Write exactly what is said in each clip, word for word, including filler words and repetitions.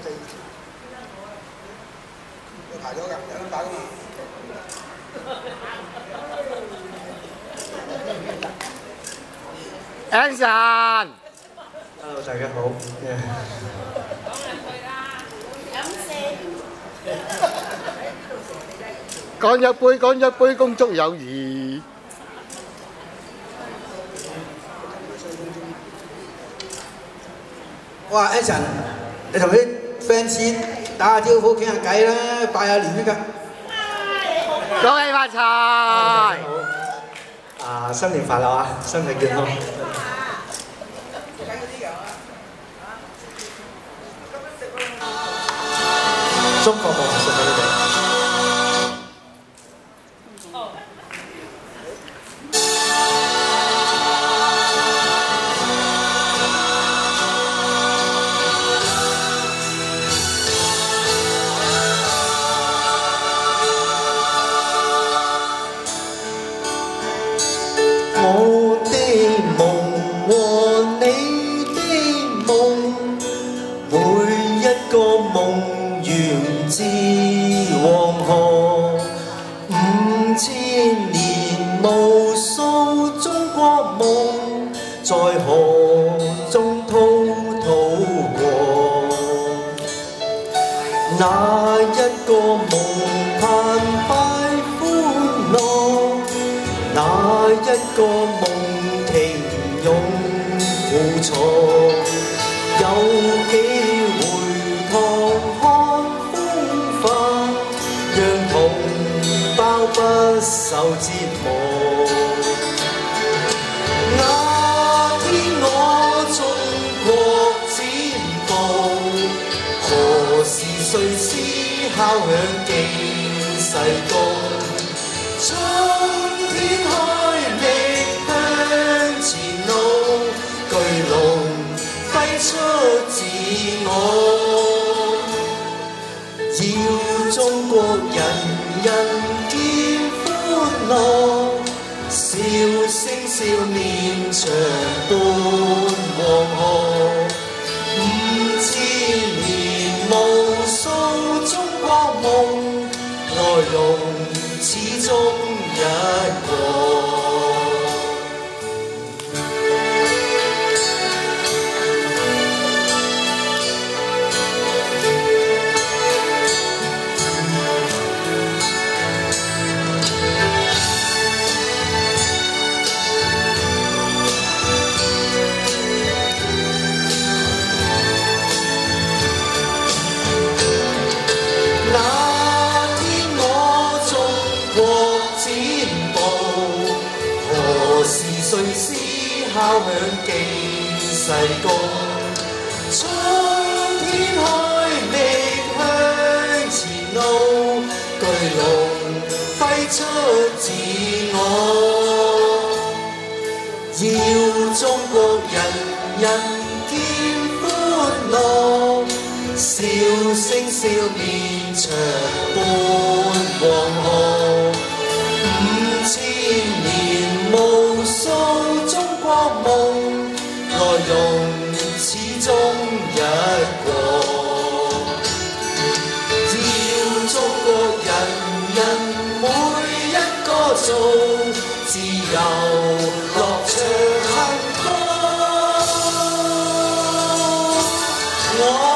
四，有排咗㗎，有得打㗎嘛。 Anson，Hello， 大家好。講兩句啦，飲四。乾一杯，乾一杯，恭祝友誼。 哇 ，Anson， 你同啲 fans 打下招呼，傾下偈啦，拜下年㗎。 恭喜發財！ 啊，新年快樂啊，身體健康。祝福我食俾你哋。 我的夢和你的夢，每一個夢源自黃河，五千年無數中國夢，在河中滔滔過。那一個夢澎湃歡樂，那一個夢情勇苦楚，有機會狂看風化，讓同胞不受折磨。那天我中國展布，何時誰思敲響驚世功？衝天開力向前路，巨龍揮出自我。要中國人人見歡樂，笑聲笑面長伴黃河。五千年無數中國夢，內容始終一個。誰思敲響驚世功？衝天開力向前路，巨龍揮出自我。要中國人人見歡樂，笑聲笑面長伴黃河。五千年無數中國夢，內容始終一個。要中國人人每一個做自由樂暢幸福。我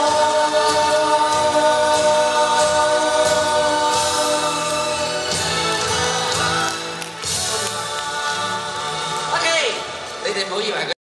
你哋唔好以為佢。